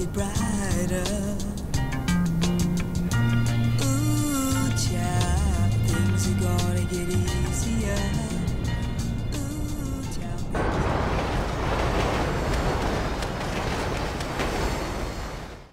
get brighter. Ooh, child, things are gonna get easier.